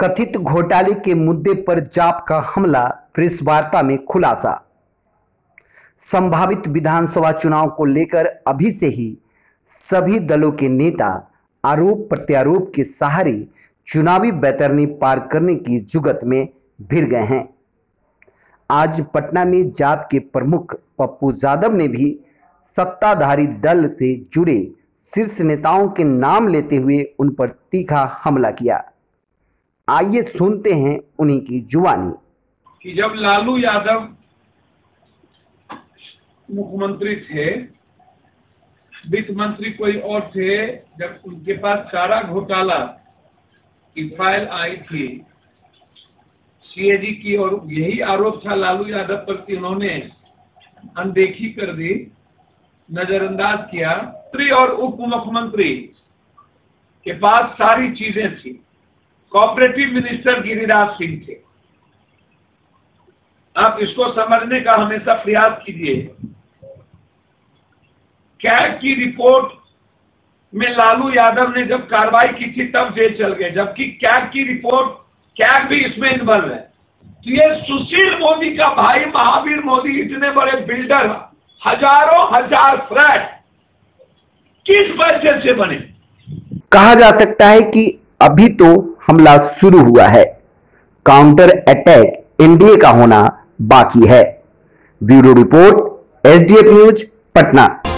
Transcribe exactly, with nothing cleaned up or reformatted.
कथित घोटाले के मुद्दे पर जाप का हमला, प्रेस वार्ता में खुलासा। संभावित विधानसभा चुनाव को लेकर अभी से ही सभी दलों के नेता आरोप प्रत्यारोप के सहारे चुनावी बैतरनी पार करने की जुगत में भिड़ गए हैं। आज पटना में जाप के प्रमुख पप्पू यादव ने भी सत्ताधारी दल से जुड़े शीर्ष नेताओं के नाम लेते हुए उन पर तीखा हमला किया। आइए सुनते हैं उन्हीं की जुबानी। कि जब लालू यादव मुख्यमंत्री थे, वित्त मंत्री कोई और थे, जब उनके पास चारा घोटाला की फाइल आई थी सीएजी की, और यही आरोप था लालू यादव पर कि उन्होंने अनदेखी कर दी, नजरअंदाज किया। मंत्री और उप मुख्यमंत्री के पास सारी चीजें थी। कोऑपरेटिव मिनिस्टर गिरिराज सिंह थे। आप इसको समझने का हमेशा प्रयास कीजिए। कैग की रिपोर्ट में लालू यादव ने जब कार्रवाई की थी तब जेल चल गए, जबकि कैग की रिपोर्ट, कैग भी इसमें इन्वॉल्व है। तो ये सुशील मोदी का भाई महावीर मोदी इतने बड़े बिल्डर, हजारों हजार फ्लैट किस वजह से बने? कहा जा सकता है कि अभी तो हमला शुरू हुआ है, काउंटर अटैक एनडीए का होना बाकी है। Bureau report, SDF news, Patna.